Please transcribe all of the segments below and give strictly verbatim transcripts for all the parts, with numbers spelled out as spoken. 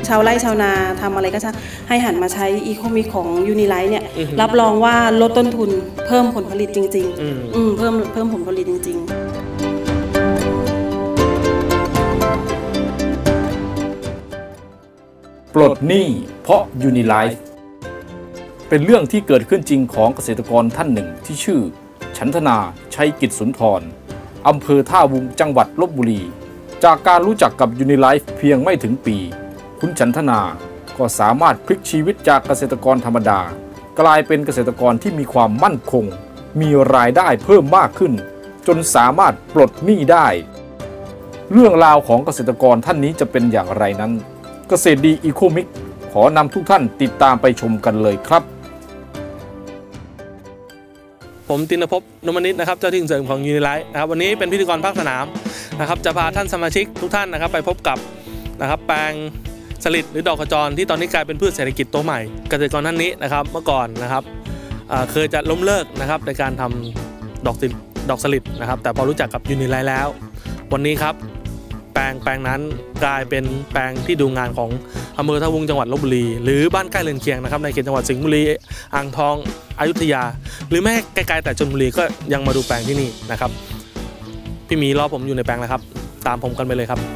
ชาวไร่ชาวนาทำอะไรก็ช่างให้หันมาใช้อีโคมิกของยูนิไลท์เนี่ยรับรองว่าลดต้นทุนเพิ่มผลผลิตจริงๆอืมเพิ่มเพิ่มผลผลิตจริงๆปลดหนี้เพราะยูนิไลท์เป็นเรื่องที่เกิดขึ้นจริงของเกษตรกรท่านหนึ่งที่ชื่อฉันทนาชัยกิจสุนทรอำเภอท่าวุ้งจังหวัดลพบุรีจากการรู้จักกับยูนิไลฟ์เพียงไม่ถึงปีคุณฉันทนาก็สามารถพลิกชีวิตจากเกษตรกรธรรมดากลายเป็นเกษตรกรที่มีความมั่นคงมีรายได้เพิ่มมากขึ้นจนสามารถปลดหนี้ได้เรื่องราวของเกษตรกรท่านนี้จะเป็นอย่างไรนั้นเกษตรดีอีโคมิกขอนำทุกท่านติดตามไปชมกันเลยครับผมตินภพนมนิตนะครับเจ้าที่เสริมของยูนิไลท์นะครับวันนี้เป็นพิธีกรภาคสนามนะครับจะพาท่านสมาชิกทุกท่านนะครับไปพบกับนะครับแปลงสลิดหรือดอกขจรที่ตอนนี้กลายเป็นพืชเศรษฐกิจตัวใหม่เกษตรกรท่านนี้นะครับเมื่อก่อนนะครับเคยจะล้มเลิกนะครับในการทำดอกดอกสลิดนะครับแต่พอรู้จักกับยูนิไลท์แล้ววันนี้ครับแปลงแปลงนั้นกลายเป็นแปลงที่ดูงานของอำเภอท่าวุ้งจังหวัดลพบุรีหรือบ้านใกล้เรือนเคียงนะครับในเขตจังหวัดสิงห์บุรีอ่างทองอยุธยาหรือแม้ไกลๆแต่ชลบุรีก็ยังมาดูแปลงที่นี่นะครับพี่มีรอผมอยู่ในแปลงแล้วครับตามผมกันไปเลยครับ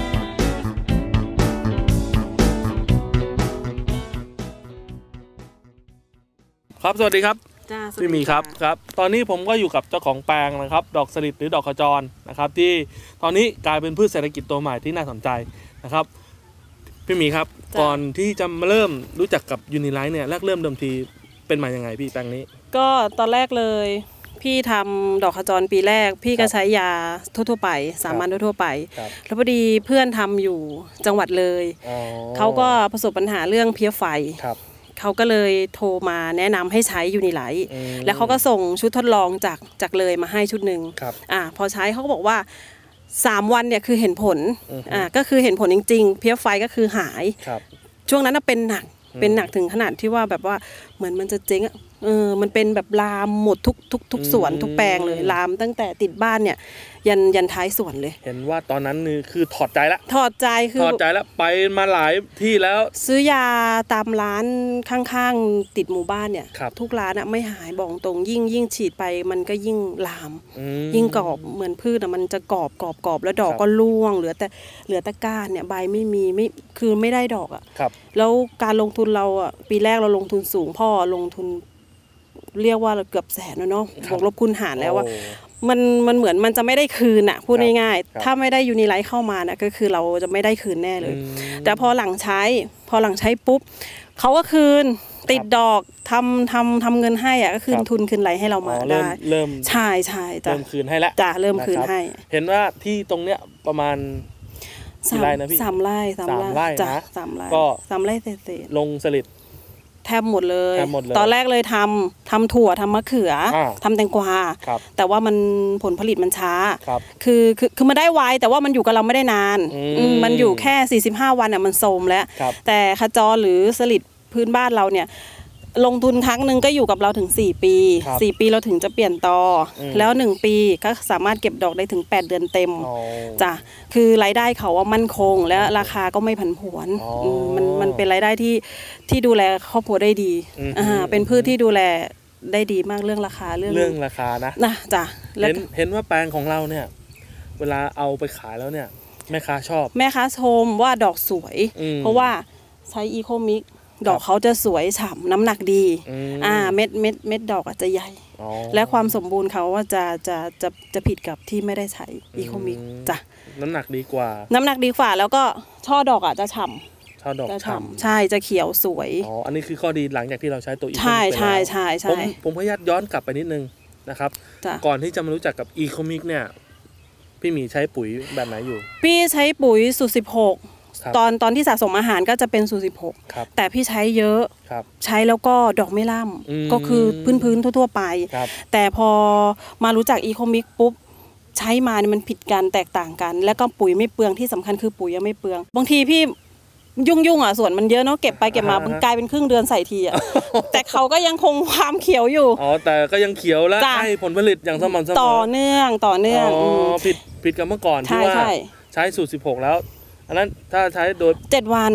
ครับสวัสดีครับพี่มีครับครับตอนนี้ผมก็อยู่กับเจ้าของแปลงนะครับดอกสลิดหรือดอกขจรนะครับที่ตอนนี้กลายเป็นพืชเศรษฐกิจตัวใหม่ที่น่าสนใจนะครับพี่มีครับก่อนที่จะมาเริ่มรู้จักกับยูนิไลท์เนี่ยแรกเริ่มเดิมทีเป็นมาอย่างไงพี่แปลงนี้ก็ตอนแรกเลยพี่ทำดอกขจรปีแรกพี่ก็ใช้ยาทั่วๆไปสามัญทั่วๆไปแล้วพอดีเพื่อนทำอยู่จังหวัดเลยเขาก็ประสบปัญหาเรื่องเพี้ยไฟเขาก็เลยโทรมาแนะนำให้ใช้ยูนิไลท์แล้วเขาก็ส่งชุดทดลองจากจากเลยมาให้ชุดหนึ่งอ่าพอใช้เขาก็บอกว่าสามวันเนี่ยคือเห็นผลอ่าก็คือเห็นผลจริงๆเพี้ยไฟก็คือหายช่วงนั้นเป็นหนักเป็นหนักถึงขนาดที่ว่าแบบว่าเหมือนมันจะเจ๊งอ่ะเออมันเป็นแบบลามหมดทุกทุกทุกสวนทุกแปลงเลยลามตั้งแต่ติดบ้านเนี่ยยันยันท้ายสวนเลยเห็นว่าตอนนั้นนี่คือถอดใจแล้วถอดใจคือถอดใจแล้วไปมาหลายที่แล้วซื้อยาตามร้านข้างๆติดหมู่บ้านเนี่ยทุกร้านอ่ะไม่หายบอกตรงยิ่งยิ่งฉีดไปมันก็ยิ่งลามยิ่งกรอบเหมือนพืชอ่ะมันจะกรอบกรอบกรอบแล้วดอกก็ร่วงเหลือแต่เหลือแต่ก้านเนี่ยใบไม่มีไม่คือไม่ได้ดอกอ่ะแล้วการลงทุนเราอ่ะปีแรกเราลงทุนสูงพ่อลงทุนเรียกว่าเกือบแสนแล้วเนาะบวกลบคูณหารแล้วว่ามันมันเหมือนมันจะไม่ได้คืนอ่ะพูดง่ายๆถ้าไม่ได้ยูนิไลท์เข้ามานะก็คือเราจะไม่ได้คืนแน่เลยแต่พอหลังใช้พอหลังใช้ปุ๊บเขาก็คืนติดดอกทำทำทำเงินให้อ่ะก็คืนทุนคืนไรให้เรามาได้เริ่มใช่ใช่จ้ะเริ่มคืนให้แล้วจ้ะเริ่มคืนให้เห็นว่าที่ตรงเนี้ยประมาณสามไร่นะพี่สามไร่สามไร่จ้ะสามไร่ก็สามไร่เศษลงสลิดแทบหมดเลยตอนแรกเลยทำทำถั่วทำมะเขือทำแตงกวาแต่ว่ามันผลผลิตมันช้าคือคือคือมันได้ไวแต่ว่ามันอยู่กับเราไม่ได้นานมันอยู่แค่สี่สิบห้าวันอ่ะมันโทรมแล้วแต่ขจรหรือสลิดพื้นบ้านเราเนี่ยลงทุนครั้งหนึ่งก็อยู่กับเราถึงสี่ปีสี่ปีเราถึงจะเปลี่ยนตอแล้วหนึ่งปีก็สามารถเก็บดอกได้ถึงแปดเดือนเต็มจ้ะคือรายได้เขาว่ามั่นคงและราคาก็ไม่ผันผวนมันมันเป็นรายได้ที่ที่ดูแลครอบครัวได้ดีอ่าเป็นพืชที่ดูแลได้ดีมากเรื่องราคาเรื่องเรื่องราคานะนะจ้ะเห็นเห็นว่าแปลงของเราเนี่ยเวลาเอาไปขายแล้วเนี่ยแม่ค้าชอบแม่ค้าชมว่าดอกสวยเพราะว่าใช้อีโคมิกดอกเขาจะสวยฉ่ำน้ำหนักดีอ่าเม็ดเม็ดเม็ดดอกอาจจะใหญ่และความสมบูรณ์เขาว่าจะจะจะจะผิดกับที่ไม่ได้ใช้อีโคมิกจ้ะน้ำหนักดีกว่าน้ำหนักดีกว่าแล้วก็ช่อดอกอ่ะจะฉ่ำช่อดอกฉ่ำใช่จะเขียวสวยอ๋ออันนี้คือข้อดีหลังจากที่เราใช้ตัวอีโคมิกใช่ใช่ใช่ใช่ผมผมขออนุญาตย้อนกลับไปนิดนึงนะครับก่อนที่จะมารู้จักกับอีโคมิกเนี่ยพี่มีใช้ปุ๋ยแบบไหนอยู่พี่ใช้ปุ๋ยสูตรสิบหกตอนตอนที่สะสมอาหารก็จะเป็นสูตรสิบหกแต่พี่ใช้เยอะใช้แล้วก็ดอกไม่ล่ำก็คือพื้นพื้นทั่วๆไปแต่พอมารู้จักอีโคมิกปุ๊บใช้มาเนี่ยมันผิดกันแตกต่างกันแล้วก็ปุ๋ยไม่เปลืองที่สำคัญคือปุ๋ยยังไม่เปลืองบางทีพี่ยุ่งยุ่งอ่ะส่วนมันเยอะเนาะเก็บไปเก็บมากลายเป็นครึ่งเดือนใส่ทีอ่ะแต่เขาก็ยังคงความเขียวอยู่อ๋อแต่ก็ยังเขียวและให้ผลผลิตอย่างสม่ำเสมอต่อเนื่องต่อเนื่องอ๋อผิดผิดกับเมื่อก่อนที่ว่าใช้สูตรสิบหกแล้วอันนั้นถ้าใช้โดยเจ็ดวัน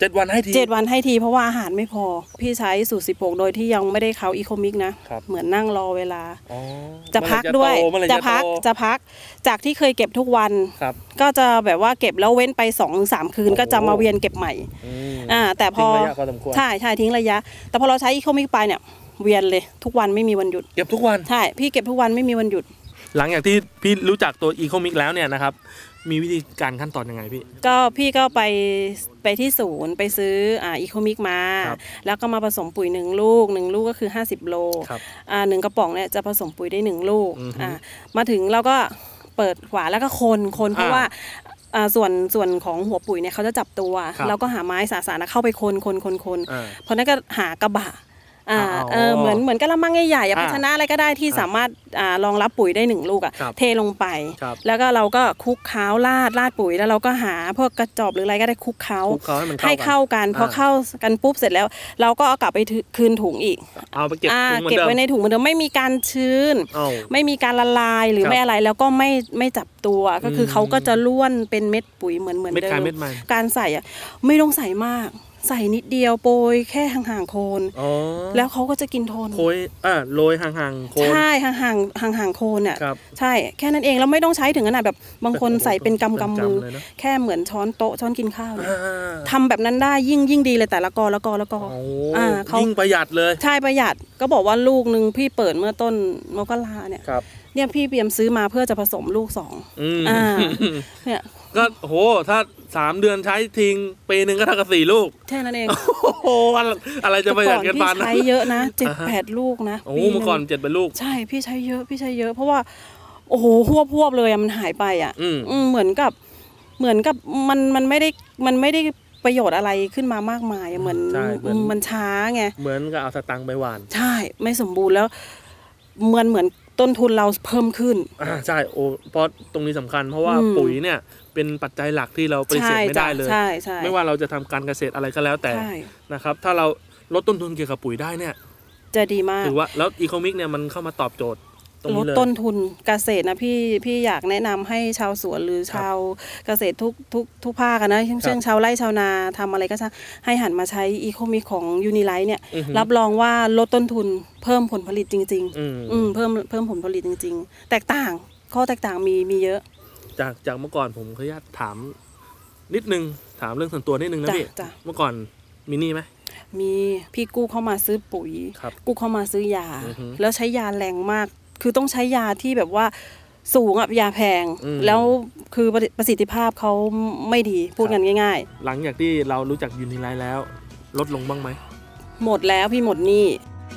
เจ็ดวันให้ทีเจ็ดวันให้ทีเพราะว่าอาหารไม่พอพี่ใช้สูตรสิบหกโดยที่ยังไม่ได้เข้าอีโคมิกนะเหมือนนั่งรอเวลาจะพักด้วยจะพักจะพักจากที่เคยเก็บทุกวันก็จะแบบว่าเก็บแล้วเว้นไป สองถึงสาม คืนก็จะมาเวียนเก็บใหม่อ่าแต่พอใช่ใช่ทิ้งระยะแต่พอเราใช้อีโคมิกไปเนี่ยเวียนเลยทุกวันไม่มีวันหยุดเก็บทุกวันใช่พี่เก็บทุกวันไม่มีวันหยุดหลังจากที่พี่รู้จักตัวอีโคมิกแล้วเนี่ยนะครับมีวิธีการขั้นตอนยังไงพี่ก็พี่ก็ไปไปที่ศูนย์ไปซื้ออ่าอีโคมิกมาแล้วก็มาผสมปุ๋ยหนึ่งลูกหนึ่งลูกก็คือห้าสิบโลอ่าหนึ่งกระป๋องเนี่ยจะผสมปุ๋ยได้หนึ่งลูกอ่ามาถึงเราก็เปิดฝาแล้วก็คนคนเพราะว่าส่วนส่วนของหัวปุ๋ยเนี่ยเขาจะจับตัวเราก็หาไม้สาๆเข้าไปคนคนคนคนเพราะนั้นก็หากระบะอ่าเออเหมือนเหมือนกระมังใหญ่ๆภาชนะอะไรก็ได้ที่สามารถอ่ารองรับปุ๋ยได้หนึ่งลูกอ่ะเทลงไปแล้วก็เราก็คลุกเคล้าราดราดปุ๋ยแล้วเราก็หาพวกกระจอบหรืออะไรก็ได้คลุกเคล้าให้เข้ากันพอเข้ากันปุ๊บเสร็จแล้วเราก็เอากลับไปคืนถุงอีกเอาไปเก็บเก็บไว้ในถุงเหมือนเดิมไม่มีการชื้นไม่มีการละลายหรือไม่อะไรแล้วก็ไม่ไม่จับตัวก็คือเขาก็จะล้วนเป็นเม็ดปุ๋ยเหมือนเหมือนเดิมการใส่อ่ะไม่ต้องใส่มากใส่นิดเดียวโปรยแค่ห่างๆโคนแล้วเขาก็จะกินโทนโปรยอ่าโรยห่างๆโคนใช่ห่างๆห่างๆโคนเนี่ยใช่แค่นั้นเองแล้วไม่ต้องใช้ถึงขนาดแบบบางคนใส่เป็นกำกำมือแค่เหมือนช้อนโต๊ะช้อนกินข้าวทำแบบนั้นได้ยิ่งยิ่งดีเลยแต่ละกอละกอละกออ่าเขายิ่งประหยัดเลยใช่ประหยัดก็บอกว่าลูกนึงพี่เปิดเมื่อต้นมกราเนี่ยเนี่ยพี่เตรียมซื้อมาเพื่อจะผสมลูกสองอ่าเนี่ยก็โหถ้าสามเดือนใช้ทิ้งปีหนึ่งก็เท่ากับสี่ลูกแค่นั้นเองโอ้โหอะไรจะประหยัดกันปานนั้นพี่ใช้เยอะนะเจ็ดแปดลูกนะโอ้เมื่อก่อนเจ็ดเป็นลูกใช่พี่ใช้เยอะพี่ใช้เยอะเพราะว่าโอ้โหหวบหวบเลยมันหายไปอ่ะอืมเหมือนกับเหมือนกับมันมันไม่ได้มันไม่ได้ประโยชน์อะไรขึ้นมามากมายเหมือนมันช้าไงเหมือนกับเอาสตังค์ไปหวานใช่ไม่สมบูรณ์แล้วเหมือนเหมือนต้นทุนเราเพิ่มขึ้นอ่าใช่โอ้เพราะตรงนี้สำคัญเพราะว่าปุ๋ยเนี่ยเป็นปัจจัยหลักที่เราปฏิเสธไม่ได้เลยไม่ว่าเราจะทำการเกษตรอะไรก็แล้วแต่นะครับถ้าเราลดต้นทุนเกี่ยวกับปุ๋ยได้เนี่ยจะดีมากถือว่าแล้วอีโคมิกเนี่ยมันเข้ามาตอบโจทย์ลดต้นทุนเกษตรนะพี่พี่อยากแนะนำให้ชาวสวนหรือชาวเกษตรทุกทุกทุกภาคนะเช่นชาวไร่ชาวนาทำอะไรก็ช่างให้หันมาใช้อีโคมิกของยูนิไลท์เนี่ยรับรองว่าลดต้นทุนเพิ่มผลผลิตจริงๆอืมเพิ่มเพิ่มผลผลิตจริงๆแตกต่างข้อแตกต่างมีมีเยอะจากจากเมื่อก่อนผมขออนุญาตถามนิดนึงถามเรื่องส่วนตัวนิดนึงนะพี่เมื่อก่อนมีหนี้ไหมมีพี่กู้เข้ามาซื้อปุ๋ยกู้เข้ามาซื้อยาแล้วใช้ยาแรงมากคือต้องใช้ยาที่แบบว่าสูงอ่ะยาแพงแล้วคือประสิทธิภาพเขาไม่ดีพูดกันง่ายๆหลังจากที่เรารู้จักยูนิไลท์แล้วลดลงบ้างไหมหมดแล้วพี่หมดหนี้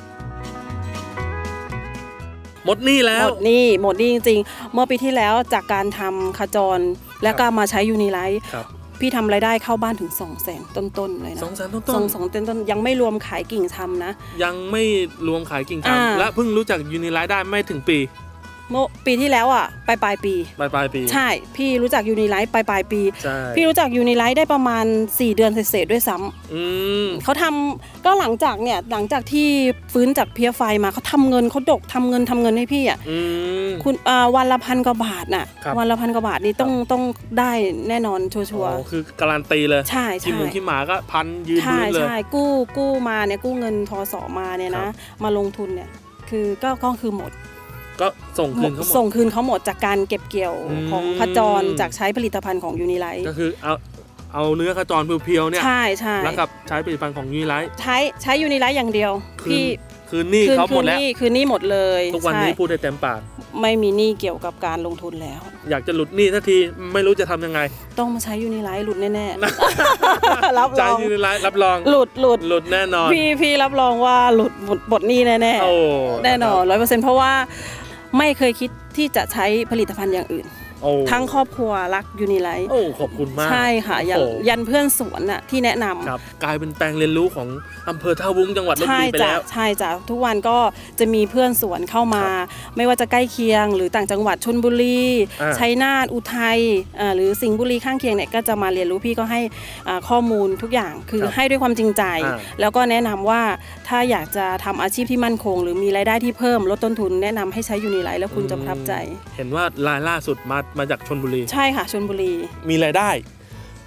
หมดหนี้แล้วหมดหนี้หมดหนี้จริงๆเมื่อปีที่แล้วจากการทำขจรแล้วก็มาใช้ยูนิไลท์พี่ทำรายได้เข้าบ้านถึงสองแสนต้นๆเลยนะสองแสนต้นๆสองสองต้นๆยังไม่รวมขายกิ่งทำนะยังไม่รวมขายกิ่งทำและเพิ่งรู้จักยูนิไลท์ได้ไม่ถึงปีเมื่อปีที่แล้วอ่ะปลายปลายปีปลายปลายปีใช่พี่รู้จักยูนิไลท์ปลายปลายปีพี่รู้จักยูนิไลท์ได้ประมาณสี่เดือนเศษๆด้วยซ้ำเขาทำก็หลังจากเนี่ยหลังจากที่ฟื้นจากเพี้ยไฟมาเขาทำเงินเขาดกทำเงินทำเงินให้พี่อ่ะคุณวันละพันกว่าบาทน่ะวันละพันกว่าบาทนี่ต้องต้องได้แน่นอนชัวร์ๆคือการันตีเลยใช่ที่หมูที่หมาก็พันยืนพื้นเลยใช่กู้กู้มาเนี่ยกู้เงินทสมาเนี่ยนะมาลงทุนเนี่ยคือก็ก็คือหมดก็ส่งคืนเขาหมดส่งคืนเขาหมดจากการเก็บเกี่ยวของขจรจากใช้ผลิตภัณฑ์ของยูนิไลท์ก็คือเอาเอาเนื้อขจรเพียวๆเนี่ยใช่ใช่แล้วกับใช้ผลิตภัณฑ์ของยูนิไลท์ใช้ใช้ยูนิไลท์อย่างเดียวพี่คืนหนี้เขาหมดแล้วคืนหนี้หมดเลยทุกวันนี้พูดได้เต็มปากไม่มีหนี้เกี่ยวกับการลงทุนแล้วอยากจะหลุดหนี้ทันทีไม่รู้จะทำยังไงต้องมาใช้ยูนิไลท์หลุดแน่ๆรับรองใช้ยูนิไลท์รับรองหลุดหลุดหลุดแน่นอนพี่พี่รับรองว่าหลุดหมดหมดหนี้แน่ๆแน่นอนร้อยเปอร์เซ็นต์เพราะว่าไม่เคยคิดที่จะใช้ผลิตภัณฑ์อย่างอื่นทั้งครอบครัวรักยูนิไลท์โอ้ขอบคุณมากใช่ค่ะยันยันเพื่อนสวนน่ะที่แนะนำครับกลายเป็นแปลงเรียนรู้ของอำเภอท่าวุ้งจังหวัดลพบุรีไปแล้วใช่จ้ะทุกวันก็จะมีเพื่อนสวนเข้ามาไม่ว่าจะใกล้เคียงหรือต่างจังหวัดชลบุรีชัยนาทอุทัยหรือสิงห์บุรีข้างเคียงเนี่ยก็จะมาเรียนรู้พี่ก็ให้ข้อมูลทุกอย่างคือให้ด้วยความจริงใจแล้วก็แนะนำว่าถ้าอยากจะทำอาชีพที่มั่นคงหรือมีรายได้ที่เพิ่มลดต้นทุนแนะนำให้ใช้ยูนิไลท์แล้วคุณจะประทับใจเห็นว่ารายล่าสุดมามาจากชลบุรีใช่ค่ะชลบุรีมีรายได้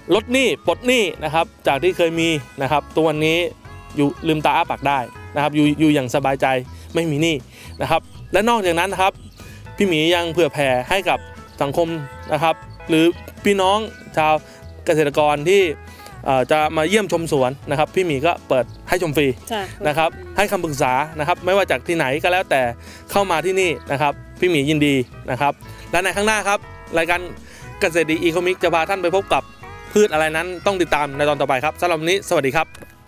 ลดหนี้ปลดหนี้นะครับจากที่เคยมีนะครับตัววันนี้อยู่ลืมตาอ้าปากได้นะครับอยู่อยู่อย่างสบายใจไม่มีหนี้นะครับและนอกจากนั้นนะครับพี่หมียังเผื่อแผ่ให้กับสังคมนะครับหรือพี่น้องชาวเกษตรกรที่จะมาเยี่ยมชมสวนนะครับพี่หมีก็เปิดให้ชมฟรีนะครับให้คำปรึกษานะครับไม่ว่าจากที่ไหนก็แล้วแต่เข้ามาที่นี่นะครับพี่หมียินดีนะครับและในข้างหน้าครับรายการเกษตรดีอีโคมิกจะพาท่านไปพบกับพืชอะไรนั้นต้องติดตามในตอนต่อไปครับสำหรับวันนี้สวัสดีครับ